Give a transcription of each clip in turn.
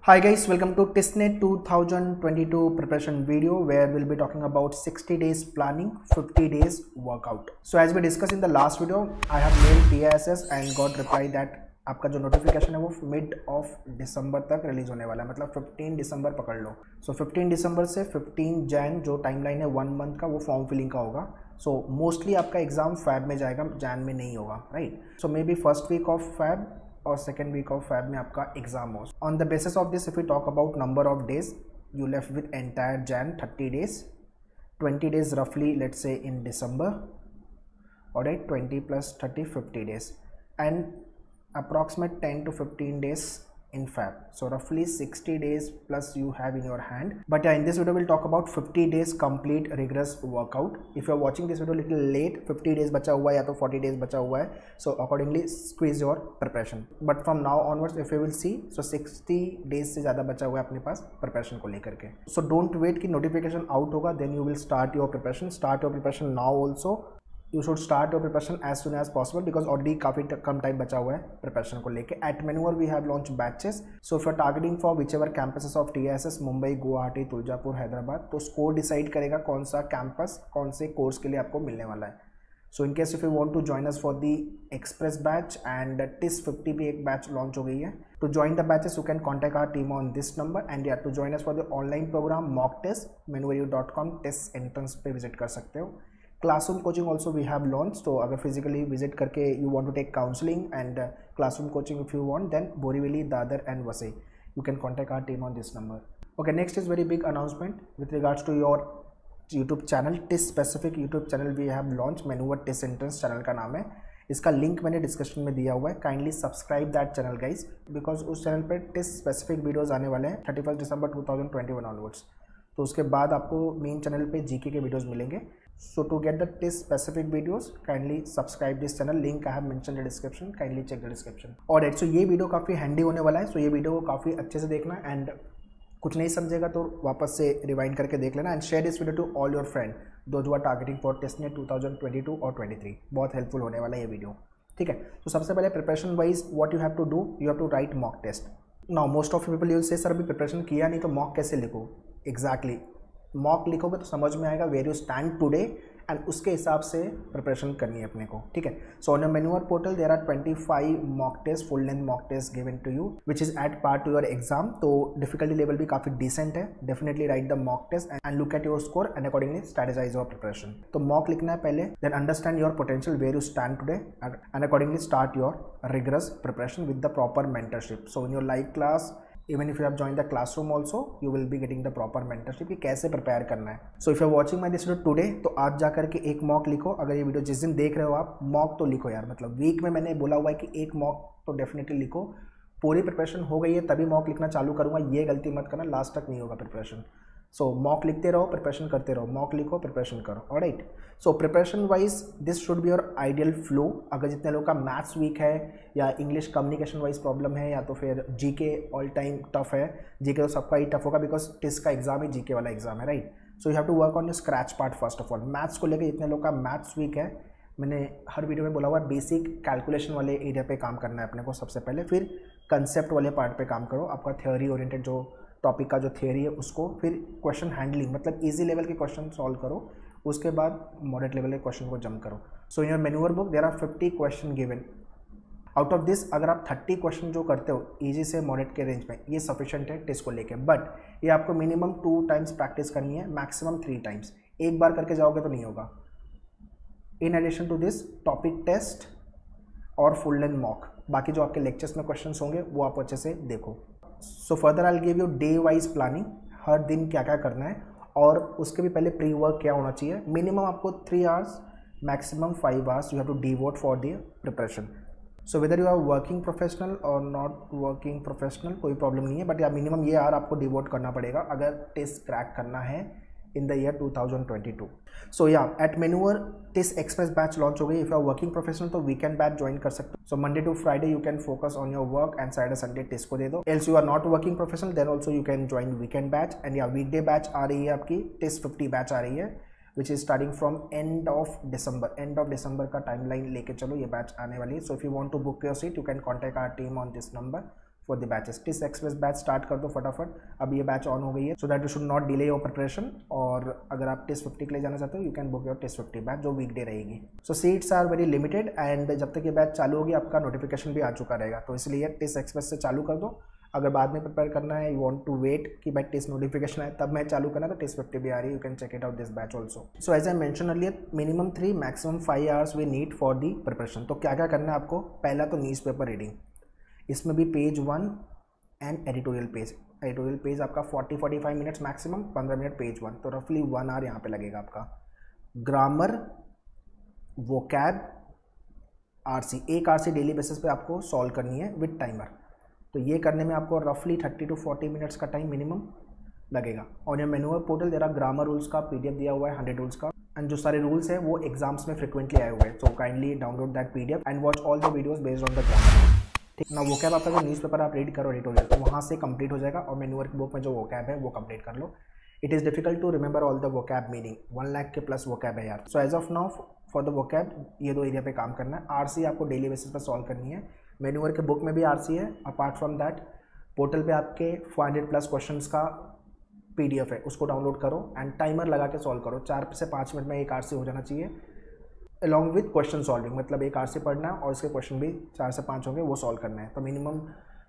Hi guys, welcome to TISNET 2022 preparation video where we'll be talking about 60 days planning, 50 days workout. So as we discussed in the last video, I have mailed TISS and got reply that आपका जो notification है वो mid of December तक release होने वाला है, मतलब 15 दिसंबर पकड़ लो। सो 15 दिसंबर से 15 जैन जो टाइमलाइन है 1 मंथ का वो फॉर्म फिलिंग का होगा। सो मोस्टली आपका एग्जाम फैब में जाएगा, जैन में नहीं होगा, right. So maybe first week of Feb और सेकेंड वीक ऑफ फैब में आपका एग्जाम हो। On the basis of this if you talk about number of days, you left with entire Jan 30 days, 20 days रफली let's say in दिसंबर, और 20 + 30 50 days and approximate 10 to 15 days in fab. So roughly 60 days plus you have in your hand. But yeah, in this video we'll talk about 50 days complete rigorous workout. If you're watching this video little late, 50 days बचा हुआ है या तो 40 days बचा हुआ है, so accordingly squeeze your preparation. But from now onwards if you will see, so 60 days से ज़्यादा बचा हुआ है अपने पास preparation को लेकर के. So don't wait कि notification out होगा then you will start your preparation. Start your preparation now also. You should start your preparation as soon as possible because already काफ़ी कम टाइम बचा हुआ है प्रिपरेशन को लेके. At Manure we have launched batches. So if you are targeting for whichever campuses of TISS, Mumbai, Guwahati, Tuljapur, Hyderabad, तो score decide करेगा कौन सा कैंपस कौन से कोर्स के लिए आपको मिलने वाला है. So in case if you want to join us for the express batch and TISS 50 भी एक बैच लॉन्च हो गई है. To join the batches you can contact our team on this number and या to join us for the online program mock test manureU.com test entrance पे visit कर सकते हो. Classroom coaching also we have launch. तो अगर physically visit करके you want to take counselling and classroom coaching if you want then Borivali, Dadar and Vasai, you can contact our team on this number. Okay, next is very big announcement with regards to your YouTube channel. TISS specific YouTube channel we have launch. Manuver TISS entrance channel का नाम है. इसका link मैंने description में दिया हुआ है. Kindly subscribe that channel guys because उस चैनल पर टिस स्पेसिफिक वीडियोज़ आने वाले हैं 31 दिसंबर 2021 ऑनवर्ड्स. तो उसके बाद आपको मेन चैनल पे जीके के वीडियोस मिलेंगे. So to get the TISS specific videos kindly subscribe this channel. Link I have mention the description, kindly check the description. और सो ये वीडियो काफ़ी हैंडी होने वाला है. सो ये वीडियो को काफ़ी अच्छे से देखना एंड कुछ नहीं समझेगा तो वापस से रिवाइंड करके देख लेना and share this video to all your friend those who are targeting for TISSNET 2022 और 23. बहुत हेल्पफुल होने वाला है ये वीडियो, ठीक है. तो सबसे पहले preparation wise what you have to do, you have to write mock test. Now most of people you say sir अभी प्रिपरेशन किया नहीं तो मॉक कैसे लिखो. एग्जैक्टली मॉक लिखोगे तो समझ में आएगा where you stand today and उसके हिसाब से प्रिपरेशन करनी है अपने को, ठीक है. So on your Manuver portal there are 25 mock test, full length mock test given to you which is at par to your exam. तो डिफिकल्टी लेवल भी काफ़ी डिसेंट है. Definitely write the mock test and look at your score and accordingly strategize your preparation. तो mock लिखना है पहले, then understand your potential where you stand today and accordingly start your rigorous preparation with the proper mentorship. So in your live class, even if you have joined the classroom also, you will be getting the proper mentorship कि कैसे prepare करना है. So if you are watching my this video today, तो आज जा करके एक mock लिखो. अगर ये वीडियो जिस दिन देख रहे हो आप, मॉक तो लिखो यार. मतलब वीक में मैंने बोला हुआ है कि एक मॉक तो डेफिनेटली लिखो. पूरी प्रिपरेशन हो गई है तभी मॉक लिखना चालू करूँगा, ये गलती मत करना, लास्ट तक नहीं होगा प्रिपरेशन. सो मॉक लिखते रहो, प्रिपरेशन करते रहो, मॉक लिखो, प्रिपरेशन करो. Alright. So preparation wise this should be your ideal flow. अगर जितने लोग का मैथ्स वीक है या इंग्लिश कम्युनिकेशन वाइज प्रॉब्लम है या तो फिर जीके ऑल टाइम टफ है. जीके तो सबका ही टफ होगा बिकॉज टिस का एग्जाम ही जीके वाला एग्जाम है, right. So you have to work on your scratch part first of all. Maths को लेकर जितने लोग का मैथ्स वीक है, मैंने हर वीडियो में बोला हुआ है बेसिक कैलकुलेशन वाले एरिया पे काम करना है अपने को सबसे पहले, फिर कंसेप्ट वाले पार्ट पे काम करो. आपका थ्योरी ओरिएंटेड जो टॉपिक का जो थियरी है उसको, फिर क्वेश्चन हैंडलिंग मतलब इजी लेवल के क्वेश्चन सॉल्व करो, उसके बाद मॉडरेट लेवल के क्वेश्चन को जंप करो. So in your manual book there are 50 question given. Out of this अगर आप 30 क्वेश्चन जो करते हो इजी से मॉडरेट के रेंज में, ये सफिशिएंट है टेस्ट को लेके. बट ये आपको मिनिमम 2 टाइम्स प्रैक्टिस करनी है, मैक्सिमम 3 टाइम्स. एक बार करके जाओगे तो नहीं होगा. In addition to this topic test और फुल लेंथ मॉक, बाकी जो आपके लेक्चर्स में क्वेश्चन होंगे वो आप अच्छे से देखो. So further I will give you day wise planning, हर दिन क्या क्या करना है और उसके भी पहले प्री वर्क क्या होना चाहिए. मिनिमम आपको 3 hours, maximum 5 hours you have to devote for the preparation. So whether you are working professional और नॉट वर्किंग प्रोफेशनल कोई प्रॉब्लम नहीं है, बट या मिनिमम ये आवर आपको डिवोट करना पड़ेगा अगर टेस्ट क्रैक करना है in the year 2022. So yeah, at Manure TIS Express batch launch हो गई. If you are working professional तो weekend batch join कर सकते हो. So Monday to Friday you can focus on your work and Saturday Sunday TIS को दे दो. Else you are not working professional then also you can join weekend batch. And yeah, weekday batch आ रही है आपकी, TIS 50 batch आ रही है which is starting from end of December. End of December का timeline लेके चलो, ये batch आने वाली है. So if you want to book your seat you can contact our team on this number. For the batches. TISS express batch start कर दो फटाफट, अब ये बैच ऑन हो गई है, so that you should not delay your preparation. और अगर आप टिस 50 के लिए जाना चाहते हो you can book your TISS 50 batch जो वीकडे रहेगी। So seats are very limited and जब तक ये बैच चालू होगी आपका नोटिफिकेशन भी आ चुका रहेगा, तो इसलिए टिस एक्सप्रेस से चालू कर दो। अगर बाद में प्रिपेयर करना है, यू वांट टू वेट कि भाई टिस नोटिफिकेशन आए तब मैं चालू करना, तो टिस 50 भी आ रही है, you can check it out this batch also. So as I mention earlier, minimum 3 maximum 5 hours we need for the preparation. तो क्या क्या करना है आपको, पहला तो न्यूज़ पेपर रीडिंग, इसमें भी page 1 and editorial page. Editorial page आपका 40-45 मिनट्स मैक्सिमम, 15 मिनट पेज 1, तो रफली 1 आवर यहाँ पे लगेगा आपका। ग्रामर, वोकैब, आरसी, एक आरसी डेली बेसिस पे आपको सॉल्व करनी है विद टाइमर। तो ये करने में आपको रफली 30 to 40 मिनट्स का टाइम मिनिमम लगेगा। और ये manual portal there grammar rules का पीडीएफ दिया हुआ है 100 रूल्स का, एंड जो सारे रूल्स हैं वो एग्जाम्स में फ्रिक्वेंटली आए हुए हैं, so kindly download that PDF and watch all the videos based on the grammar. ठीक ना, वोकैब आपका जो न्यूज़पेपर आप रीड करो एडिटोरियल, तो वहाँ से कंप्लीट हो जाएगा, और मैनुअल बुक में जो वोकैब है वो कंप्लीट कर लो। It is difficult to remember all the vocab meaning, 1 lakh के प्लस वोकैब है यार। So as of now for the vocab ये 2 एरिया पे काम करना है। आरसी आपको डेली बेसिस पर सॉल्व करनी है, मैनुअल के बुक में भी आरसी है। अपार्ट फ्रॉम दैट पोर्टल पे आपके 400 प्लस क्वेश्चंस का पीडीएफ है, उसको डाउनलोड करो एंड टाइमर लगा के सॉल्व करो। 4 से 5 मिनट में एक आरसी हो जाना चाहिए, अलॉन्ग विथ क्वेश्चन सॉल्विंग, मतलब एक आरसी पढ़ना है और इसके क्वेश्चन भी 4 से 5 होंगे, वो सॉल्व करना है। तो मिनिमम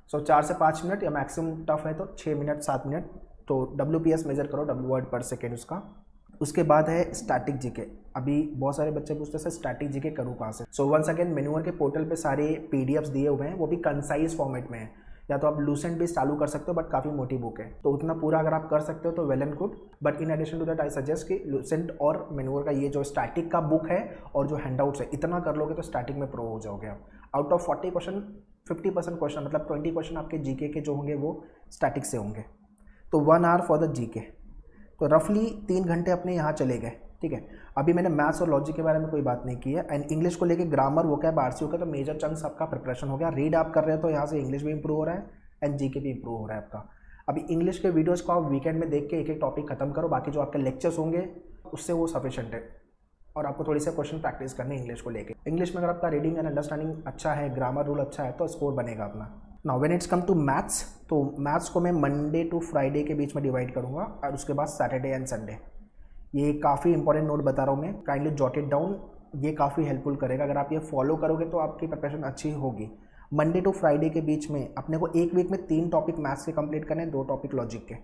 4 से 5 मिनट, या मैक्सिमम टफ है तो 6 मिनट 7 मिनट। तो WPS मेजर करो, W वर्ड पर सेकेंड उसका। उसके बाद है स्टैटिक जीके। अभी बहुत सारे बच्चे पूछते हैं सर स्टैटिक जीके करूँ कहाँ से। सो वंस अगेन मैनुअल के पोर्टल पे सारे पीडीएफ्स दिए हुए हैं, वो भी कंसाइज फॉर्मेट में है। या तो आप लूसेंट भी चालू कर सकते हो, बट काफ़ी मोटी बुक है, तो उतना पूरा अगर आप कर सकते हो तो well and good. But in addition to that I suggest कि लूसेंट और मैनुअल का ये जो स्टैटिक का बुक है और जो हैंडआउट्स है, इतना कर लोगे तो स्टैटिक में प्रो हो जाओगे आप। आउट ऑफ 40 क्वेश्चन 50% क्वेश्चन, मतलब 20 क्वेश्चन आपके जीके के जो होंगे वो स्टैटिक से होंगे। तो 1 आवर फॉर द जीके, तो रफली 3 घंटे अपने यहाँ चले गए। ठीक है, अभी मैंने मैथ्स और लॉजिक के बारे में कोई बात नहीं की है, एंड इंग्लिश को लेके ग्रामर, वोकैब, आरसी हो गया, तो मेजर चंक्स आपका प्रिपरेशन हो गया। रीड आप कर रहे हो तो यहाँ से इंग्लिश भी इंप्रूव हो रहा है एंड जीके भी इंप्रूव हो रहा है आपका। अभी इंग्लिश के वीडियोस को आप वीकेंड में देख के एक एक टॉपिक खत्म करो, बाकी जो आपके लेक्चर्स होंगे उससे वो सफिशिएंट है, और आपको थोड़ी सी क्वेश्चन प्रैक्टिस करनी है इंग्लिश को लेके। इंग्लिश में अगर आपका रीडिंग एंड अंडरस्टैंडिंग अच्छा है, ग्रामर रूल अच्छा है, तो स्कोर बनेगा अपना। Now when it's come to maths, तो मैथ्स को मैं मंडे टू फ्राइडे के बीच में डिवाइड करूँगा, और उसके बाद सैटरडे एंड संडे। ये काफ़ी इंपॉर्टेंट नोट बता रहा हूँ मैं, काइंडली जॉट इट डाउन, ये काफ़ी हेल्पफुल करेगा। अगर आप ये फॉलो करोगे तो आपकी प्रिपरेशन अच्छी होगी। मंडे टू फ्राइडे के बीच में अपने को एक वीक में 3 टॉपिक मैथ्स के कंप्लीट करने, 2 टॉपिक लॉजिक के,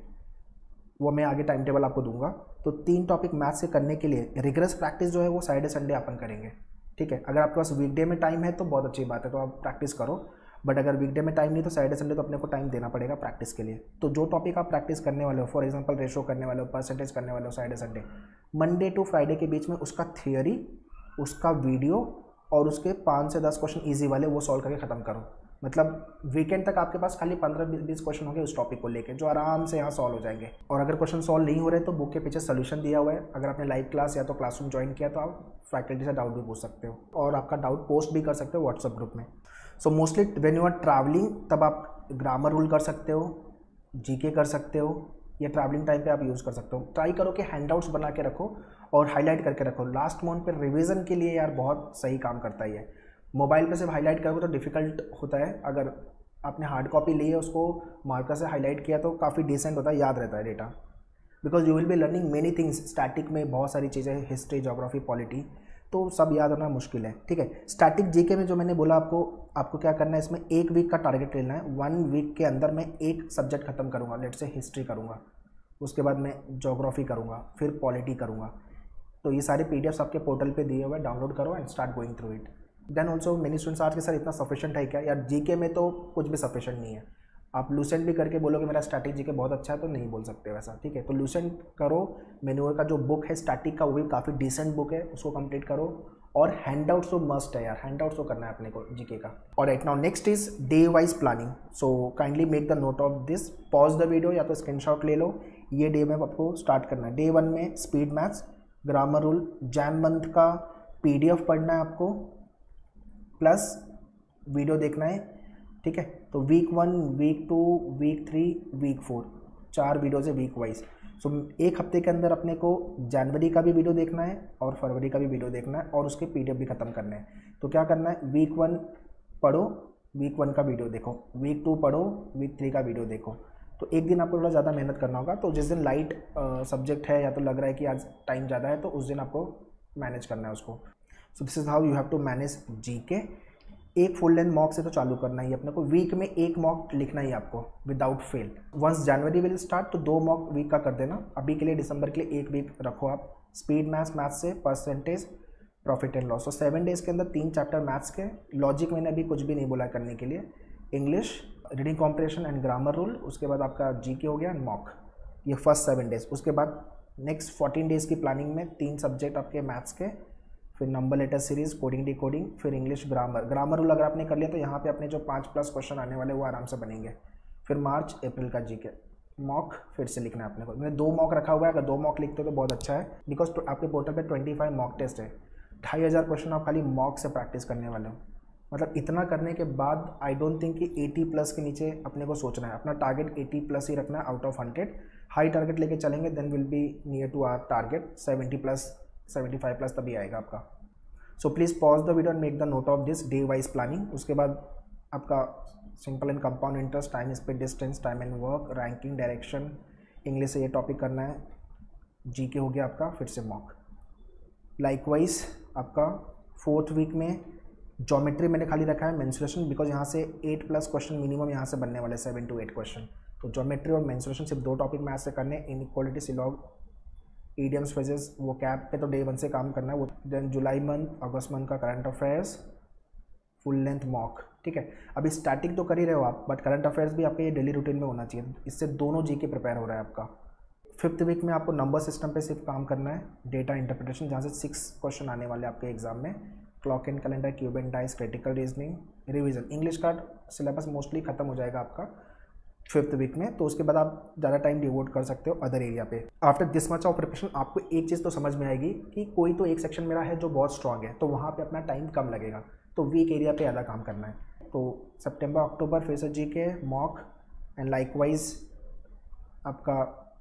वो मैं आगे टाइम टेबल आपको दूंगा। तो 3 टॉपिक मैथ्स से करने के लिए रिगरस प्रैक्टिस जो है वो सैटरडे संडे अपन करेंगे। ठीक है, अगर आपके पास वीकडे में टाइम है तो बहुत अच्छी बात है, तो आप प्रैक्टिस करो, बट अगर वीकडे में टाइम नहीं तो सैटरडे संडे तो अपने को टाइम देना पड़ेगा प्रैक्टिस के लिए। तो जो टॉपिक आप प्रैक्टिस करने वाले हो, फॉर एग्जांपल रेशो करने वाले हो, परसेंटेज करने वाले हो Saturday Sunday, Monday to Friday के बीच में उसका थियोरी, उसका वीडियो और उसके 5 से 10 क्वेश्चन ईजी वाले वो सॉल्व करके ख़त्म करो। मतलब वीकेंड तक आपके पास खाली 15-20 क्वेश्चन होंगे उस टॉपिक को लेके, जो आराम से यहाँ सॉल्व हो जाएंगे। और अगर क्वेश्चन सॉल्व नहीं हो रहे तो बुक के पीछे सोल्यूशन दिया हुआ है। अगर आपने लाइव क्लास या तो क्लासरूम ज्वाइन किया तो आप फैकल्टी से डाउट भी पूछ सकते हो, और आपका डाउट पोस्ट भी कर सकते हो व्हाट्सएप ग्रुप में। So mostly when you are travelling तब आप ग्रामर रूल कर सकते हो, जीके कर सकते हो, या ट्रैवलिंग टाइम पे आप यूज़ कर सकते हो। ट्राई करो कि हैंडआउट्स बना के रखो और हाईलाइट करके रखो। लास्ट मोमेंट पर रिवीजन के लिए यार बहुत सही काम करता है ये। मोबाइल पे सिर्फ हाईलाइट करोगे तो डिफ़िकल्ट होता है, अगर आपने हार्ड कॉपी ली है उसको मार्कर से हाईलाइट किया तो काफ़ी डिसेंट होता है, याद रहता है data, because you will be learning many things. Static में बहुत सारी चीज़ें, हिस्ट्री, ज्योग्राफी, पॉलिटी, तो सब याद होना मुश्किल है। ठीक है, स्टैटिक जीके में जो मैंने बोला आपको क्या करना है, इसमें 1 वीक का टारगेट लेना है। 1 वीक के अंदर मैं एक सब्जेक्ट खत्म करूँगा, लेट से हिस्ट्री करूँगा, उसके बाद मैं ज्योग्राफी करूँगा, फिर पॉलिटी करूँगा। तो ये सारे पीडीएफ्स आपके पोर्टल पे दिए हुए, डाउनलोड करो and start going through it. Then also many students आज के सर इतना सफिशिएंट है क्या यार, जीके में तो कुछ भी सफिशिएंट नहीं है। आप लूसेंट भी करके बोलोगे मेरा स्टैटिक जीके बहुत अच्छा है, तो नहीं बोल सकते वैसा। ठीक है, तो लूसेंट करो, मैनुअल का जो बुक है स्टैटिक का वो भी काफ़ी डिसेंट बुक है, उसको कंप्लीट करो। और हैंडआउट्स तो मस्ट है यार, हैंडआउट्स तो करना है अपने को जीके का। और right now next is day wise planning. So kindly make the note of this, pause the video या तो स्क्रीनशॉट ले लो। ये डे में आपको स्टार्ट करना है। डे 1 में speed maths, grammar rule, Jan month का पीडीएफ पढ़ना है आपको, प्लस वीडियो देखना है। ठीक है, तो week 1, week 2, week 3, week 4, 4 videos है वीक वाइज। सो एक हफ्ते के अंदर अपने को जनवरी का भी वीडियो देखना है और फरवरी का भी वीडियो देखना है, और उसके पीडीएफ भी ख़त्म करना है। तो क्या करना है, वीक 1 पढ़ो, वीक 1 का वीडियो देखो, वीक 2 पढ़ो, वीक 3 का वीडियो देखो। तो एक दिन आपको थोड़ा ज़्यादा मेहनत करना होगा। तो जिस दिन लाइट सब्जेक्ट है या तो लग रहा है कि आज टाइम ज़्यादा है, तो उस दिन आपको मैनेज करना है उसको। So this is how you have to manage GK. एक फुल लेंथ मॉक से तो चालू करना ही अपने को, वीक में एक मॉक लिखना ही आपको without fail. Once January will start तो 2 मॉक वीक का कर देना। अभी के लिए दिसंबर के लिए 1 वीक रखो आप। स्पीड मैथ्स से परसेंटेज, प्रॉफिट एंड लॉस। तो 7 डेज़ के अंदर 3 चैप्टर मैथ्स के। लॉजिक मैंने अभी कुछ भी नहीं बोला करने के लिए। English, reading comprehension and grammar rule, उसके बाद आपका जीके हो गया एंड मॉक। ये फर्स्ट 7 डेज़। उसके बाद नेक्स्ट 14 डेज़ की प्लानिंग में 3 सब्जेक्ट आपके मैथ्स के, फिर number letter series, coding decoding, फिर इंग्लिश ग्रामर रूल अगर आपने कर लिया तो यहाँ पे अपने जो 5+ क्वेश्चन आने वाले वो आराम से बनेंगे। फिर मार्च अप्रैल का जीके मॉक फिर से लिखना है अपने को। मैंने 2 मॉक रखा हुआ है, अगर 2 मॉक लिखते हो तो बहुत अच्छा है, बिकॉज आपके पोर्टल पे 25 मॉक टेस्ट है। 2500 क्वेश्चन आप खाली मॉक से प्रैक्टिस करने वाले हो। मतलब इतना करने के बाद आई डोंट थिंक कि 80+ के नीचे अपने को सोचना है। अपना टारगेट 80+ ही रखना है आउट ऑफ 100। हाई टारगेट लेके चलेंगे then will be near to our target. 70+, 75+ तभी आएगा आपका। So please pause the video and make the note of this day wise planning. उसके बाद आपका simple and compound interest, time speed distance, time and work, ranking, direction, English से ये topic करना है। जीके हो गया आपका, फिर से मॉक। लाइकवाइज आपका 4th वीक में ज्योमेट्री मैंने खाली रखा है, मेंसुरेशन, बिकॉज यहाँ से 8+ क्वेश्चन मिनिमम यहाँ से बनने वाले 7 to 8 क्वेश्चन। तो ज्योमेट्री और मेंसुरेशन सिर्फ 2 टॉपिक में ऐसे करने। इनइक्वालिटी, सिलॉग, ईडियम्स, फ्रेजेस, वो कैप पे तो डे 1 से काम करना है वो। Then July month, August month का current affairs, full length mock. ठीक है, अभी स्टैटिक तो कर ही रहे हो आप, बट करंट अफेयर्स भी आपके ये डेली रूटीन में होना चाहिए। इससे दोनों जीके प्रिपेयर हो रहा है आपका। 5th वीक में आपको नंबर सिस्टम पे सिर्फ काम करना है। डेटा इंटरप्रिटेशन, जहाँ से 6 क्वेश्चन आने वाले आपके एग्जाम में। Clock and calendar, cube and dice, critical reasoning, revision. English का सिलेबस मोस्टली खत्म हो जाएगा आपका 5th वीक में, तो उसके बाद आप ज़्यादा टाइम डिवोट कर सकते हो अदर एरिया पे। After this much of preparation आपको एक चीज़ तो समझ में आएगी कि कोई तो एक सेक्शन मेरा है जो बहुत स्ट्रांग है, तो वहाँ पे अपना टाइम कम लगेगा, तो वीक एरिया पे ज़्यादा काम करना है। तो सितंबर अक्टूबर फिर से जीके, मॉक एंड लाइकवाइज आपका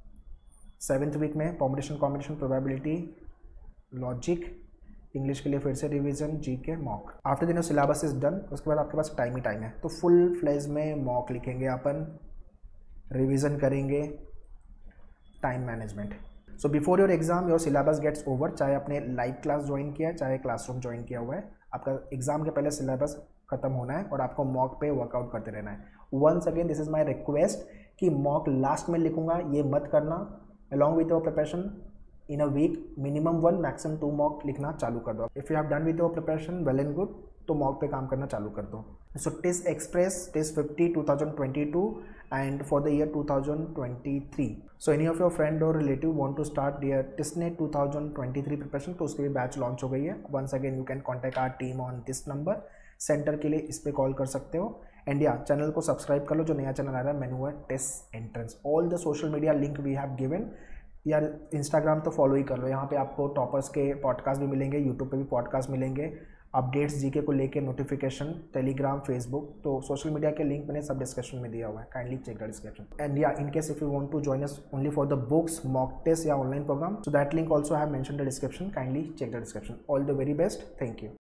7th वीक में कॉम्बिनेशन, प्रोबेबिलिटी, लॉजिक, इंग्लिश के लिए फिर से revision, GK, mock. After the syllabus is done, उसके बाद आपके पास टाइम ही टाइम है, तो फुल फ्लेज में मॉक लिखेंगे अपन, रिवीजन करेंगे, time management. So before your exam your syllabus gets over. चाहे आपने लाइव क्लास ज्वाइन किया है, चाहे क्लासरूम ज्वाइन किया हुआ है, आपका एग्जाम के पहले सिलेबस खत्म होना है और आपको मॉक पे वर्कआउट करते रहना है। Once again this is my request कि मॉक लास्ट में लिखूंगा ये मत करना। Along with your preparation in a week minimum 1 maximum 2 mock लिखना चालू कर दो। If you have done with your preparation well and good, तो मॉक पे काम करना चालू कर दो। So TISS express TISS 50 2022 and for the year 2023. So any of your friend or relative want to start their TISNET 2023 preparation, तो उसके भी बैच लॉन्च हो गई है। once again you can contact our team on this number। Centre के लिए इस पे कॉल कर सकते हो। एंड या चैनल को सब्सक्राइब कर लो, जो नया चैनल आ रहा है मेनू test entrance. All the social media link we have given. यार इंस्टाग्राम तो फॉलो ही कर लो, यहाँ पे आपको टॉपर्स के पॉडकास्ट भी मिलेंगे, यूट्यूब पे भी पॉडकास्ट मिलेंगे, अपडेट्स जीके को लेके नोटिफिकेशन, टेलीग्राम, फेसबुक। तो सोशल मीडिया के लिंक मैंने सब डिस्क्रिप्शन में दिया हुआ है, kindly check the description. And या in case if you want to join us only for the books, mock test या online program, so that link also have mentioned the description, kindly check the description. All the very best, thank you.